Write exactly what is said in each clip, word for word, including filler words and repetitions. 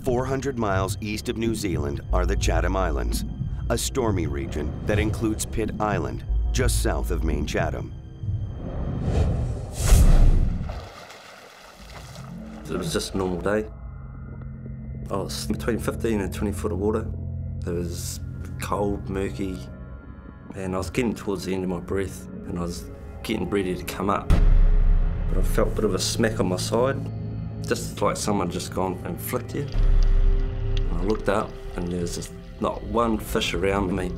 four hundred miles east of New Zealand are the Chatham Islands, a stormy region that includes Pitt Island, just south of Main Chatham. It was just a normal day. I was between fifteen and twenty foot of water. It was cold, murky, and I was getting towards the end of my breath, and I was getting ready to come up. But I felt a bit of a smack on my side, just like someone just gone and flicked you. And I looked up, and there was just not one fish around me.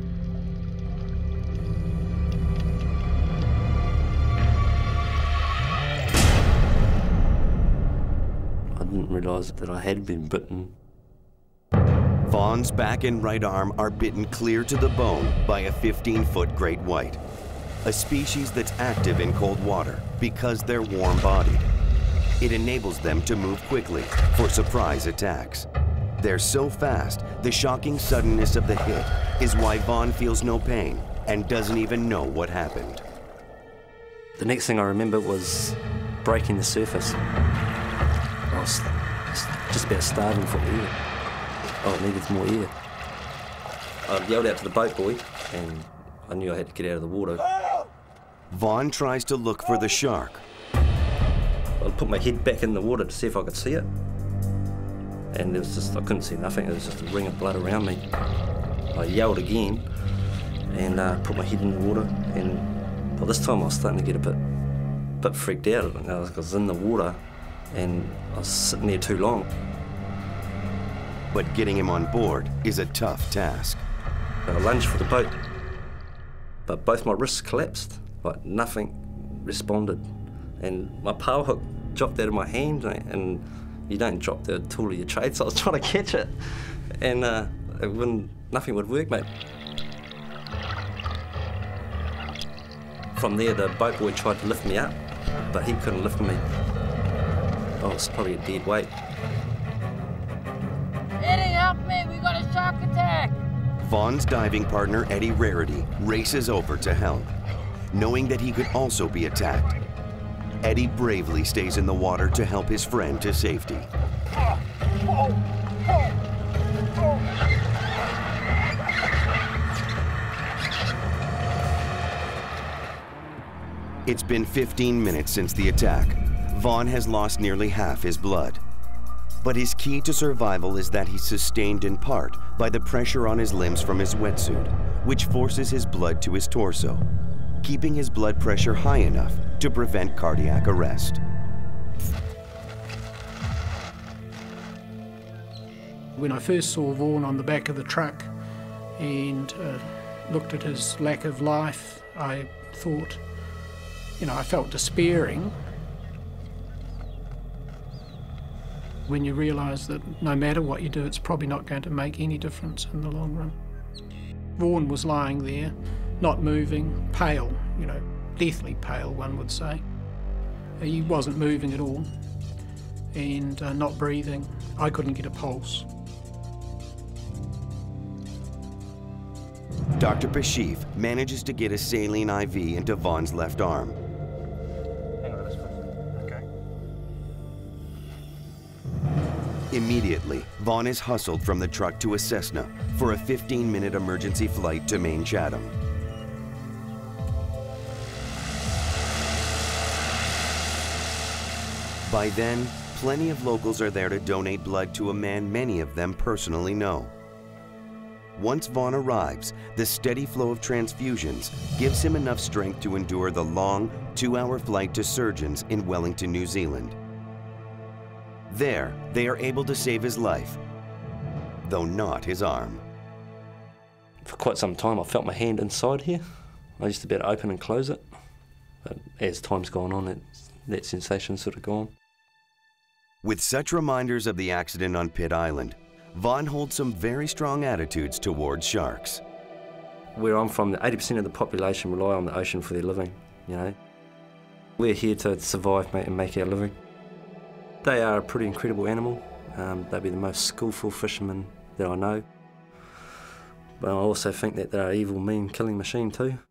I didn't realise that I had been bitten. Vaughn's back and right arm are bitten clear to the bone by a fifteen foot great white, a species that's active in cold water because they're warm-bodied. It enables them to move quickly for surprise attacks. They're so fast, the shocking suddenness of the hit is why Vaughn feels no pain and doesn't even know what happened. The next thing I remember was breaking the surface. I was just about starving for air. Oh, I needed more air. I yelled out to the boat boy, and I knew I had to get out of the water. Vaughn tries to look for the shark. I put my head back in the water to see if I could see it. And it was just, I couldn't see nothing. There was just a ring of blood around me. I yelled again and uh, put my head in the water. And by this time I was starting to get a bit, bit freaked out. I was in the water and I was sitting there too long. But getting him on board is a tough task. I lunged for the boat, but both my wrists collapsed. Like nothing responded. And my power hook dropped out of my hand, and you don't drop the tool of your trade, so I was trying to catch it, and uh, it wouldn't, nothing would work, mate. From there, the boat boy tried to lift me up, but he couldn't lift me. I was probably a dead weight. Eddie, help me, we got a shark attack! Vaughn's diving partner, Eddie Rarity, races over to help. Knowing that he could also be attacked, Eddie bravely stays in the water to help his friend to safety. It's been fifteen minutes since the attack. Vaughn has lost nearly half his blood. But his key to survival is that he's sustained in part by the pressure on his limbs from his wetsuit, which forces his blood to his torso, keeping his blood pressure high enough to prevent cardiac arrest. When I first saw Vaughn on the back of the truck and uh, looked at his lack of life, I thought, you know, I felt despairing. When you realise that no matter what you do, it's probably not going to make any difference in the long run. Vaughn was lying there, not moving, pale, you know, deathly pale, one would say. He wasn't moving at all and uh, not breathing. I couldn't get a pulse. Doctor Pashif manages to get a saline I V into Vaughn's left arm. Hang on, okay. Immediately, Vaughn is hustled from the truck to a Cessna for a fifteen minute emergency flight to Main Chatham. By then, plenty of locals are there to donate blood to a man many of them personally know. Once Vaughn arrives, the steady flow of transfusions gives him enough strength to endure the long, two-hour flight to surgeons in Wellington, New Zealand. There, they are able to save his life, though not his arm. For quite some time, I felt my hand inside here. I used to be able to open and close it, but as time's gone on, it, that sensation's sort of gone. With such reminders of the accident on Pitt Island, Vaughn holds some very strong attitudes towards sharks. Where I'm from, eighty percent of the population rely on the ocean for their living, you know. We're here to survive, mate, and make our living. They are a pretty incredible animal. Um, they'd be the most skillful fishermen that I know. But I also think that they're an evil, mean killing machine too.